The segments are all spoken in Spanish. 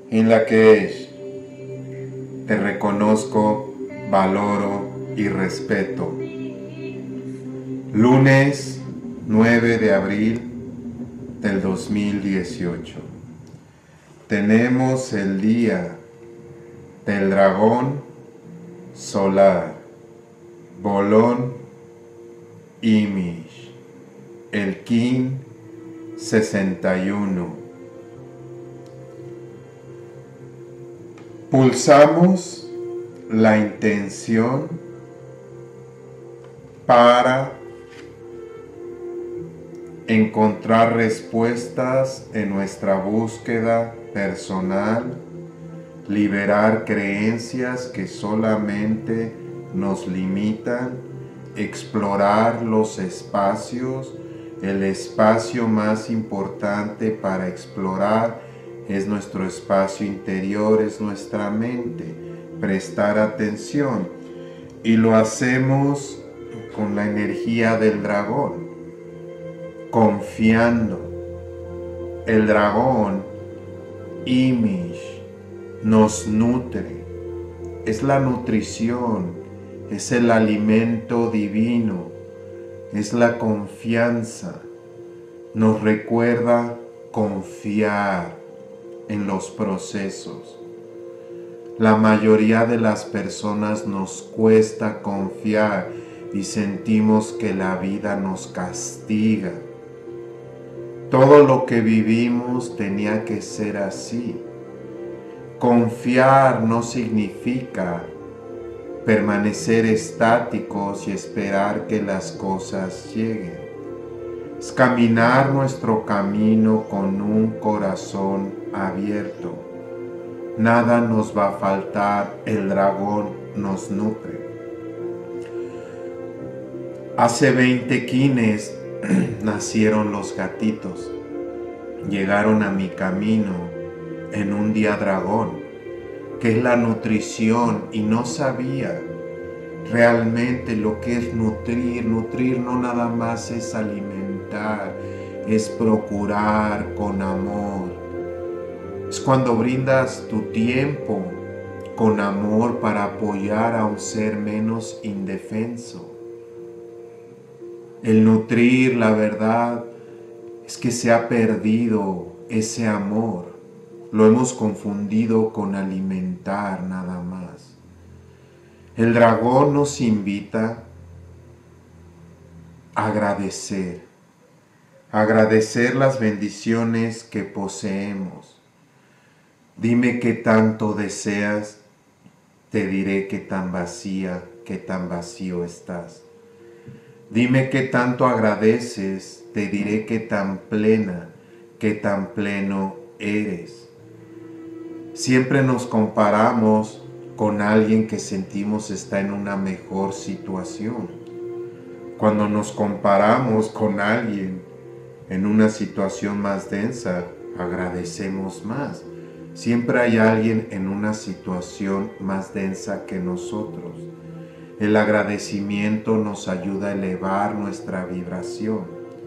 en la que te reconozco, valoro y respeto. Lunes 9 de abril del 2018. Tenemos el día del dragón solar, Bolón Imish, el Kin 61. Pulsamos la intención para encontrar respuestas en nuestra búsqueda personal, liberar creencias que solamente nos limitan, explorar los espacios. El espacio más importante para explorar es nuestro espacio interior, es nuestra mente. Prestar atención, y lo hacemos con la energía del dragón, confiando. El dragón Imish nos nutre, es la nutrición, es el alimento divino, es la confianza. Nos recuerda confiar en los procesos. La mayoría de las personas nos cuesta confiar y sentimos que la vida nos castiga. Todo lo que vivimos tenía que ser así. Confiar no significa permanecer estáticos y esperar que las cosas lleguen. Es caminar nuestro camino con un corazón abierto. Nada nos va a faltar, el dragón nos nutre. Hace 20 quines nacieron los gatitos. Llegaron a mi camino en un día dragón, que es la nutrición, y no sabía realmente lo que es nutrir. Nutrir no nada más es alimentar, es procurar con amor. Es cuando brindas tu tiempo con amor para apoyar a un ser menos indefenso. El nutrir, la verdad, es que se ha perdido ese amor. Lo hemos confundido con alimentar nada más. El dragón nos invita a agradecer las bendiciones que poseemos. Dime qué tanto deseas, te diré qué tan vacía, qué tan vacío estás. Dime qué tanto agradeces, te diré qué tan plena, qué tan pleno eres. Siempre nos comparamos con alguien que sentimos está en una mejor situación. Cuando nos comparamos con alguien en una situación más densa, agradecemos más. Siempre hay alguien en una situación más densa que nosotros. El agradecimiento nos ayuda a elevar nuestra vibración.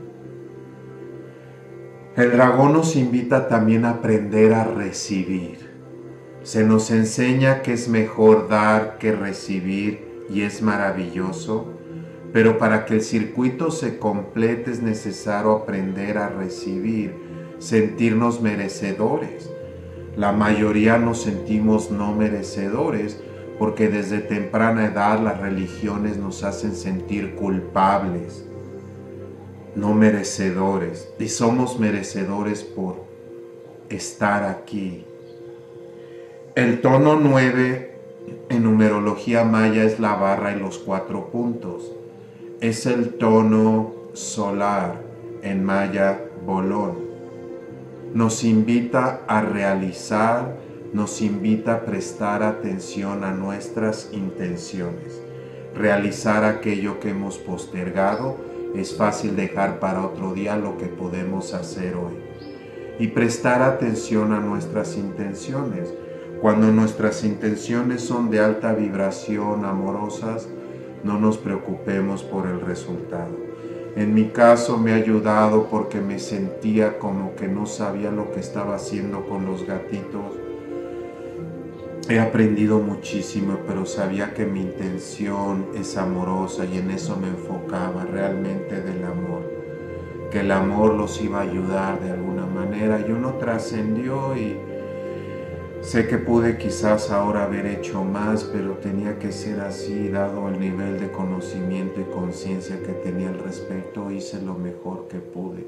El dragón nos invita también a aprender a recibir. Se nos enseña que es mejor dar que recibir, y es maravilloso, pero para que el circuito se complete es necesario aprender a recibir, sentirnos merecedores. La mayoría nos sentimos no merecedores porque desde temprana edad las religiones nos hacen sentir culpables, no merecedores, y somos merecedores por estar aquí. El tono 9 en numerología maya es la barra y los 4 puntos. Es el tono solar, en maya Bolón. Nos invita a realizar, nos invita a prestar atención a nuestras intenciones. Realizar aquello que hemos postergado. Es fácil dejar para otro día lo que podemos hacer hoy. Y prestar atención a nuestras intenciones. Cuando nuestras intenciones son de alta vibración, amorosas, no nos preocupemos por el resultado. En mi caso me ha ayudado porque me sentía como que no sabía lo que estaba haciendo con los gatitos. He aprendido muchísimo, pero sabía que mi intención es amorosa y en eso me enfocaba realmente del amor. Que el amor los iba a ayudar de alguna manera y uno trascendió y sé que pude quizás ahora haber hecho más, pero tenía que ser así, dado el nivel de conocimiento y conciencia que tenía al respecto, hice lo mejor que pude.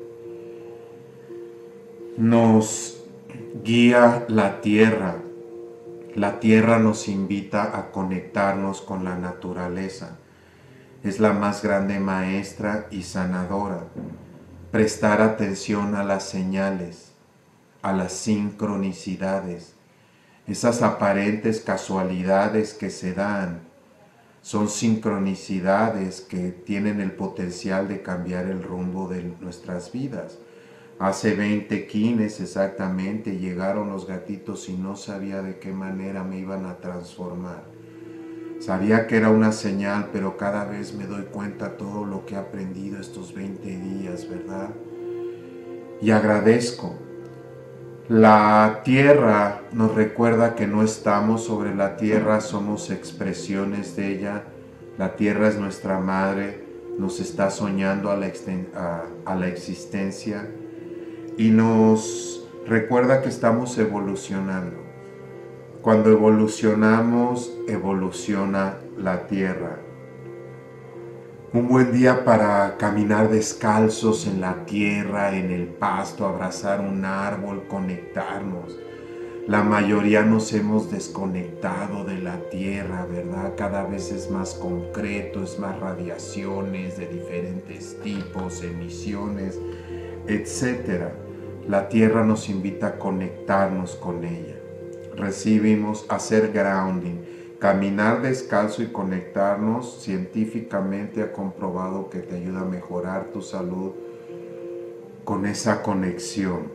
Nos guía la tierra. La tierra nos invita a conectarnos con la naturaleza. Es la más grande maestra y sanadora. Prestar atención a las señales, a las sincronicidades. Esas aparentes casualidades que se dan son sincronicidades que tienen el potencial de cambiar el rumbo de nuestras vidas. Hace 20 quines exactamente llegaron los gatitos y no sabía de qué manera me iban a transformar. Sabía que era una señal, pero cada vez me doy cuenta todo lo que he aprendido estos 20 días, ¿verdad? Y agradezco. La tierra nos recuerda que no estamos sobre la tierra, somos expresiones de ella. La tierra es nuestra madre, nos está soñando a la existencia y nos recuerda que estamos evolucionando. Cuando evolucionamos, evoluciona la tierra. Un buen día para caminar descalzos en la tierra, en el pasto, abrazar un árbol, conectarnos. La mayoría nos hemos desconectado de la tierra, ¿verdad? Cada vez es más concreto, es más radiaciones de diferentes tipos, emisiones, etc. La tierra nos invita a conectarnos con ella. Recibimos hacer grounding. Caminar descalzo y conectarnos científicamente ha comprobado que te ayuda a mejorar tu salud con esa conexión.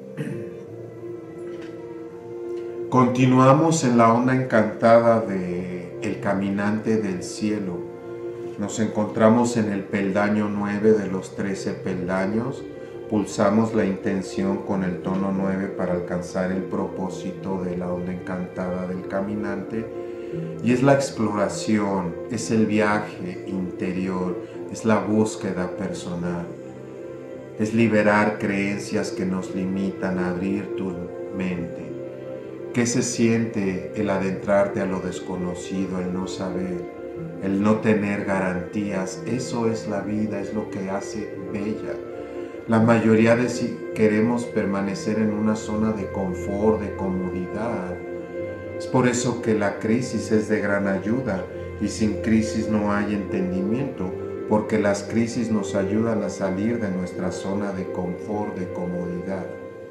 Continuamos en la onda encantada de El Caminante del Cielo. Nos encontramos en el peldaño 9 de los 13 peldaños. Pulsamos la intención con el tono 9 para alcanzar el propósito de la onda encantada del caminante. Y es la exploración, es el viaje interior, es la búsqueda personal. Es liberar creencias que nos limitan a abrir tu mente. ¿Qué se siente el adentrarte a lo desconocido, el no saber, el no tener garantías? Eso es la vida, es lo que hace bella. La mayoría de si queremos permanecer en una zona de confort, de comodidad. Es por eso que la crisis es de gran ayuda y sin crisis no hay entendimiento, porque las crisis nos ayudan a salir de nuestra zona de confort, de comodidad.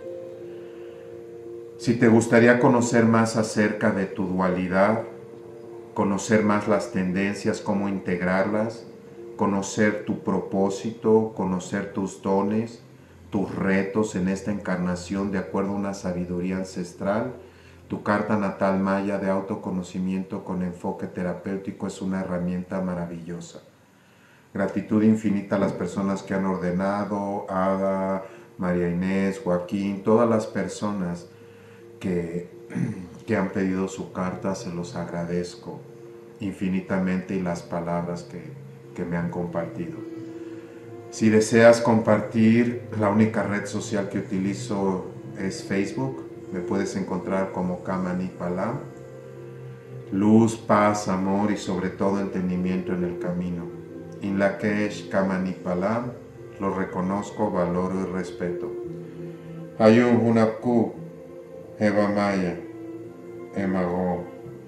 Si te gustaría conocer más acerca de tu dualidad, conocer más las tendencias, cómo integrarlas, conocer tu propósito, conocer tus dones, tus retos en esta encarnación de acuerdo a una sabiduría ancestral, tu carta natal maya de autoconocimiento con enfoque terapéutico es una herramienta maravillosa. Gratitud infinita a las personas que han ordenado, Ada, María Inés, Joaquín, todas las personas que han pedido su carta, se los agradezco infinitamente y las palabras que me han compartido. Si deseas compartir, la única red social que utilizo es Facebook. Me puedes encontrar como Kamanipalam. Luz, paz, amor y sobre todo entendimiento en el camino. In Lakesh Kamanipalam, lo reconozco, valoro y respeto. Ayun Hunapku, Eva Maya, Emago.